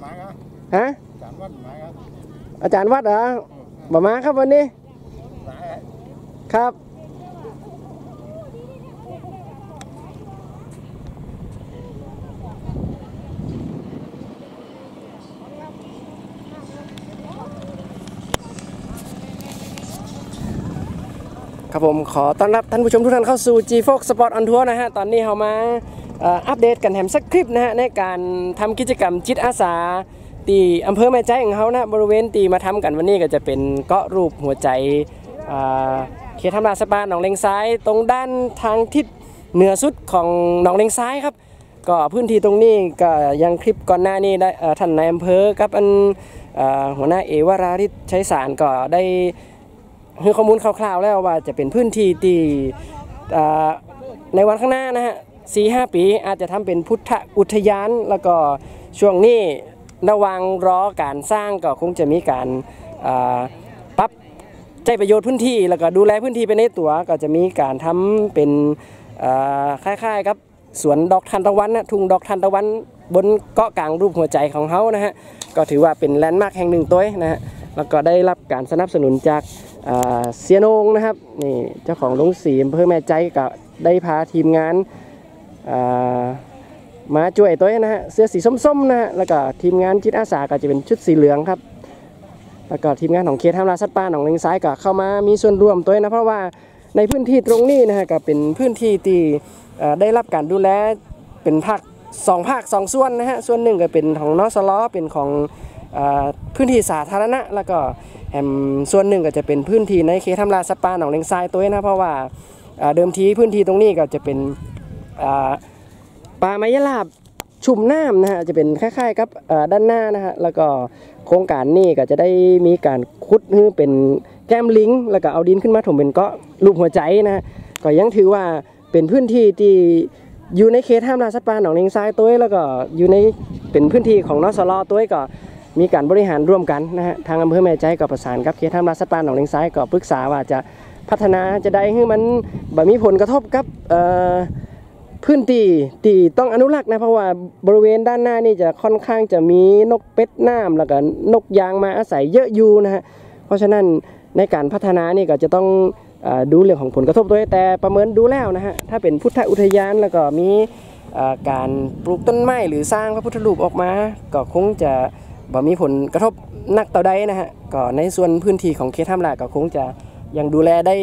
ฮะอาจารย์วัดเหรอบ่มาครับวันนี้ครับครับผมขอต้อนรับท่านผู้ชมทุกท่านเข้าสู่ G-Fox Sport on Tour นะฮะตอนนี้เรามาอัปเดตกันแถมสักคลิปนะฮะในการทำกิจกรรมจิตอาสาที่อำเภอแม่ใจของเขานะบริเวณที่มาทำกันวันนี้ก็จะเป็นเกาะรูปหัวใจเขตธรรมราชสปาหนองเลงซ้ายตรงด้านทางทิศเหนือสุดของหนองเลงซ้ายครับก็พื้นที่ตรงนี้ก็ยังคลิปก่อนหน้านี้ได้ท่านนายอำเภอกับหัวหน้าเอวราริศชัยสารก็ได้ให้ข้อมูลคร่าวๆแล้วว่าจะเป็นพื้นที่ที่ในวันข้างหน้านะฮะ 4-5 ปีอาจจะทำเป็นพุทธอุทยานแล้วก็ช่วงนี้ระหว่างรอการสร้างก็คงจะมีการปรับใช้ประโยชน์พื้นที่แล้วก็ดูแลพื้นที่ไปในตัวก็จะมีการทำเป็นคล้ายๆครับสวนดอกทานตะวันนะทุ่งดอกทานตะวันบนเกาะกลางรูปหัวใจของเขานะฮะก็ถือว่าเป็นแลนด์มาร์คแห่งหนึ่งตัวนะฮะแล้วก็ได้รับการสนับสนุนจากเสียนงนะครับนี่เจ้าของโรงสีอำเภอแม่ใจก็ได้พาทีมงานมาช่วยตัวนะฮะเสื้อสีส้มๆนะฮะแล้วก็ทีมงานจิตอาสาก็จะเป็นชุดสีเหลืองครับแล้วก็ทีมงานของเขตธรรมราชสัตว์ป่าหนองเลงซ้ายก็เข้ามามีส่วนร่วมตัวนะเพราะว่าในพื้นที่ตรงนี้นะฮะก็เป็นพื้นที่ที่ได้รับการดูแลเป็นภาค2ส่วนนะฮะส่วนหนึ่งก็เป็นของนสลเป็นของพื้นที่สาธารณะแล้วก็ส่วนหนึ่งก็จะเป็นพื้นที่ในเขตธรรมราชสัตว์ป่าหนองเลงซ้ายตัวนะเพราะว่าเดิมทีพื้นที่ตรงนี้ก็จะเป็นป่าไม้ยลาบชุ่มน้ำนะฮะจะเป็นคล้ายๆกับด้านหน้านะฮะแล้วก็โครงการนี้ก็จะได้มีการขุดให้เป็นแก้มลิงแล้วก็เอาดินขึ้นมาถมเป็นเกาะรูปหัวใจนะฮะก็ยังถือว่าเป็นพื้นที่ที่อยู่ในเขตธรรมราชสัตว์ป่าหนองเลงซ้ายตัวแล้วก็อยู่ในเป็นพื้นที่ของนสลตัวก็มีการบริหารร่วมกันนะฮะทางอำเภอแม่ใจก็ประสานกับเขตธรรมราชสัตว์ป่าหนองเลงซ้ายก็ปรึกษาว่าจะพัฒนาจะได้ให้มันบ่มีผลกระทบกับพื้นที่ที่ต้องอนุรักษ์นะเพราะว่าบริเวณด้านหน้านี่จะค่อนข้างจะมีนกเป็ดน้ำแล้วก็นกยางมาอาศัยเยอะอยู่นะฮะเพราะฉะนั้นในการพัฒนานี่ก็จะต้องดูเรื่องของผลกระทบด้วยแต่ประเมินดูแล้วนะฮะถ้าเป็นพุทธอุทยานแล้วก็มีการปลูกต้นไม้หรือสร้างพระพุทธรูปออกมาก็คงจะบ่มีผลกระทบนักต่อใดนะฮะก็ในส่วนพื้นที่ของเขตธรรมราชก็คงจะยังดูแลได้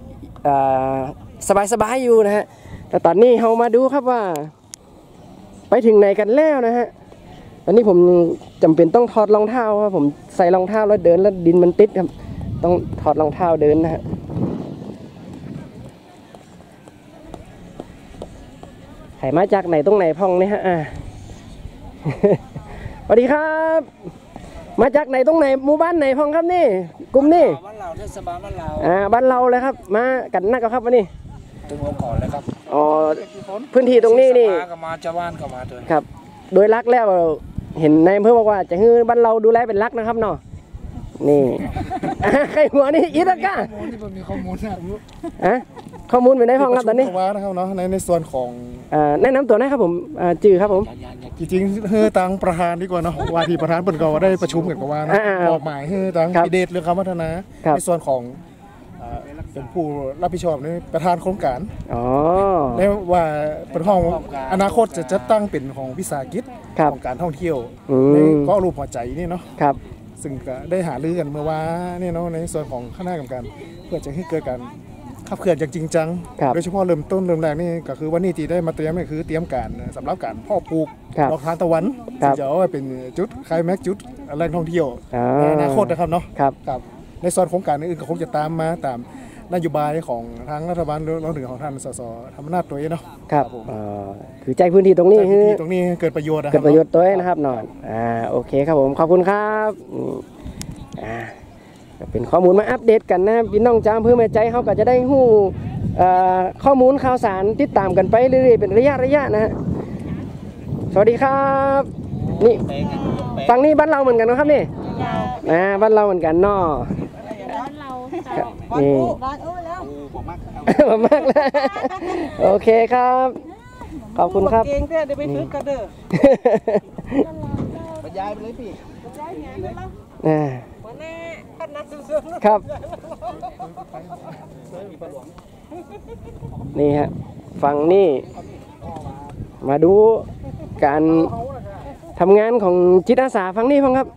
สบายๆอยู่นะฮะแต่ตอนนี้เรามาดูครับว่าไปถึงไหนกันแล้วนะฮะตอนนี้ผมจำเป็นต้องถอดรองเท้าเพราะผมใส่รองเท้าแล้วเดินแล้วดินมันติดครับต้องถอดรองเท้าเดินนะฮะใครมาจากไหนตรงไหนพ่องเนี่ยฮะสวัสดีครับมาจากไหนตรงไหนหมู่บ้านไหนพ่องครับนี่กลุ่มนี่บ้านเราเทศบาลบ้านเราบ้านเราเลยครับมากันนักครับวันนี้ถึงหัวก่อนเลยครับอ๋อพื้นที่ตรงนี้นี่ก็มาชาวบ้านก็มาด้วยครับโดยรักแล้วเห็นในอำเภอบอกว่าจะให้บ้านเราดูแลเป็นรักนะครับเนาะนี่ใครหัวนี่อีตะก้ามีข้อมูลนะข้อมูลเป็นได้ห้องครับตอนนี้ว่านะครับเนาะในส่วนของแนะนำตัวนะครับผมจื่อครับผมจริงๆเฮือตังประธานดีกว่าเนาะว่าที่ประธานเปิดก็ได้ประชุมกันกับว่านะมอบหมายเฮือตังพิเดชเรื่องคำพัฒนาในส่วนของเป็นผู้รับผิดชอบในประธานโครงการได้ว่าเป็นห้องอนาคตจะตั้งเป็นของวิสาหกิจของการท่องเที่ยวในเกาะรูปหัวใจนี่เนาะซึ่งก็ได้หารือกันเมื่อวานนี่เนาะในส่วนของคณะกรรมการเพื่อจะให้เกิดการขับเคลื่อนอย่างจริงจังโดยเฉพาะเริ่มแรกนี่ก็คือวันนี้ที่ได้มาเตรียมนี่คือเตรียมการสำหรับการเพาะปลูกดอกทานตะวันที่จะเอาไว้เป็นจุดคลายแม็กจุดแหล่งท่องเที่ยวในอนาคตนะครับเนาะในส่วนโครงการอื่นก็คงจะตามมาตามนโยบายของทางรัฐบาลรวมถึงของท่านสสธรรมนัสตัวเองเนาะครับคือใจพื้นที่ตรงนี้เกิดประโยชน์ตัวเองนะครับนอนโอเคครับผมขอบคุณครับเป็นข้อมูลมาอัปเดตกันนะพี่น้องจ้าเพื่อแม่ใจเขาก็จะได้หู้ข้อมูลข่าวสารติดตามกันไปเรื่อยๆเป็นระยะนะฮะสวัสดีครับนี่ฝั่งนี้บ้านเราเหมือนกันนะครับนี่บ้านเราเหมือนกันเนาะนี่มากเลยโอเคครับขอบคุณครับเก่งเด้อเดี๋ยวไปซื้อกันเด้อรยายไปเลยพี่ครับนี่ฮะฝั่งนี้มาดูการทำงานของจิตอาสาฝั่งนี้พ้องครับ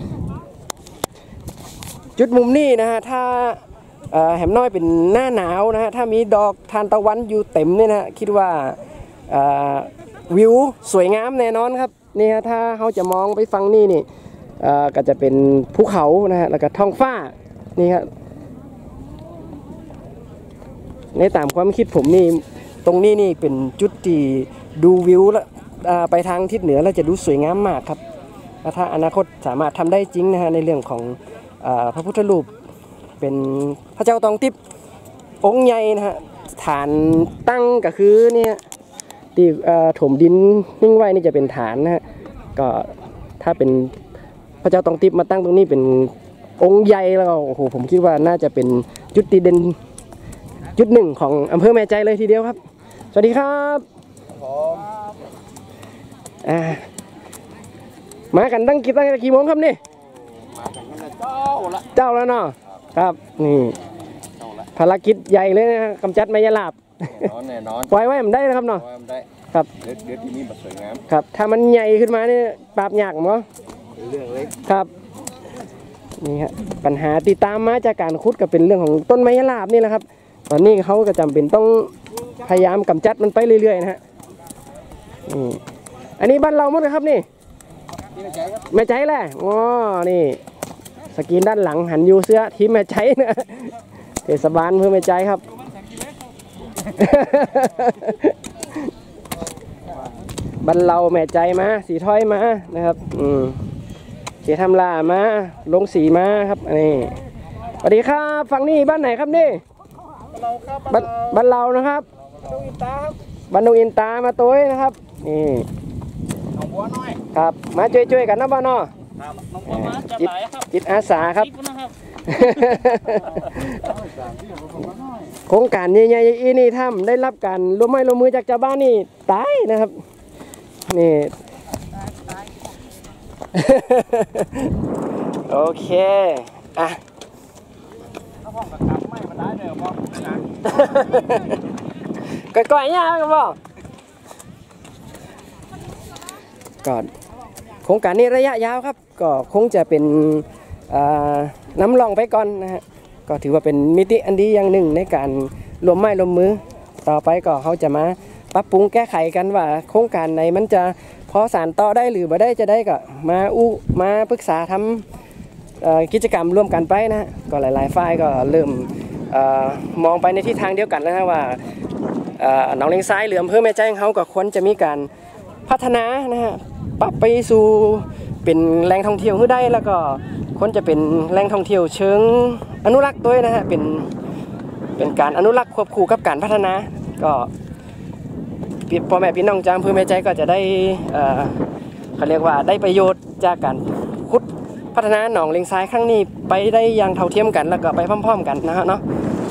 จุดมุมนี้นะฮะถ้าแหมน้อยเป็นหน้าหนาวนะฮะถ้ามีดอกทานตะวันอยู่เต็มเนี่ยนะคิดว่าวิวสวยงามแน่นอนครับนี่ฮะถ้าเขาจะมองไปฝั่งนี้นี่ก็จะเป็นภูเขานะฮะแล้วก็ท้องฟ้านี่ครับในตามความคิดผมนี่ตรงนี้นี่เป็นจุดที่ดูวิวแล้วไปทางทิศเหนือแล้วจะดูสวยงามมากครับถ้าอนาคตสามารถทำได้จริงนะฮะในเรื่องของพระพุทธรูปเป็นพระเจ้าตองทิพย์องค์ใหญ่นะฮะฐานตั้งก็คือเนี่ยที่ถมดินนิ่งไว้นี่จะเป็นฐานนะฮะก็ถ้าเป็นพระเจ้าตองทิพย์มาตั้งตรงนี้เป็นองค์ใหญ่แล้วโอ้โหผมคิดว่าน่าจะเป็นจุดที่เด่นจุดหนึ่งของอำเภอแม่ใจเลยทีเดียวครับสวัสดีครับมากันตั้งกี่โมงครับนี่มากันตั้งเจ้าแล้วเนาะครับนี่ภารกิจใหญ่เลยนะกำจัดไม้ยาลาบแน่นอนปล่อยไว้มันได้นะครับเนาะครับเดี๋ยวที่นี่มันสวยงามครับถ้ามันใหญ่ขึ้นมาเนี่ยปราบยากมั้งเรื่องเล็กครับนี่ฮะปัญหาติดตามมาจากการขุดก็เป็นเรื่องของต้นไม้ยาลาบนี่แหละครับตอนนี้เขาก็จำเป็นต้องพยายามกำจัดมันไปเรื่อยๆนะฮะอันนี้บ้านเราหมดเลยครับนี่แม่ใจแหละอ๋อนี่สกรีนด้านหลังหันอยู่เสื้อทีมแม่ใจนะเทศบาลเพื่อแม่ใจครับบ้านเราแม่ใจมาสีถ้อยมานะครับเจทำลามาลงสีมาครับนี่สวัสดีครับฝั่งนี้บ้านไหนครับนี่บ้านเรานะครับบ้านดงอินตามาตัวนะครับนี่ครับมาช่วยกันนะบ้านนอจิตอาสาครับโครงการใหญ่ๆนี่ทำได้รับการร่วมไม้ร่วมมือจากชาวบ้านนี่ตายนะครับนี่โอเคอ่ะก่อยๆยากครับพ่อก่อนโครงการนี้ระยะยาวครับก็คงจะเป็นน้ำลองไปก่อนนะฮะก็ถือว่าเป็นมิติอันดีอย่างหนึ่งในการรวมไม้รวมมือต่อไปก็เขาจะมาปรับปรุงแก้ไขกันว่าโครงการไหนมันจะพอสานต่อได้หรือไม่ได้จะได้ก็มาปรึกษาทำกิจกรรมร่วมกันไปนะฮะก็หลายๆฝ่ายก็เริ่มมองไปในทิศทางเดียวกันแล้วนะว่าหนองเลงซ้ายหรืออำเภอแม่ใจของเขาก็ควรจะมีการพัฒนานะฮะปรับไปสู่เป็นแหล่งท่องเที่ยวให้ได้แล้วก็ควรจะเป็นแหล่งท่องเที่ยวเชิงอนุรักษ์ด้วยนะฮะเป็นการอนุรักษ์ควบคู่กับการพัฒนาก็พ่อแม่พี่น้องจากอำเภอแม่ใจก็จะได้เขาเรียกว่าได้ประโยชน์จากการขุดพัฒนาหนองเลงซ้ายครั้งนี้ไปได้อย่างเท่าเทียมกันแล้วก็ไปพร้อมๆกันนะฮะเนาะ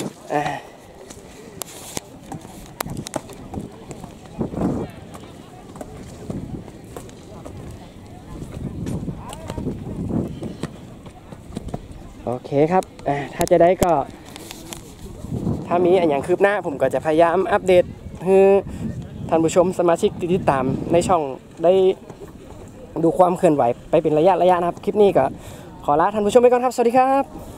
โอเคครับถ้าจะได้ก็ถ้ามีอย่างคืบหน้าผมก็จะพยายามอัปเดตให้ท่านผู้ชมสมาชิกติดตามในช่องได้ดูความเคลื่อนไหวไปเป็นระยะนะครับคลิปนี้ก็ขอลาท่านผู้ชมไปก่อนครับสวัสดีครับ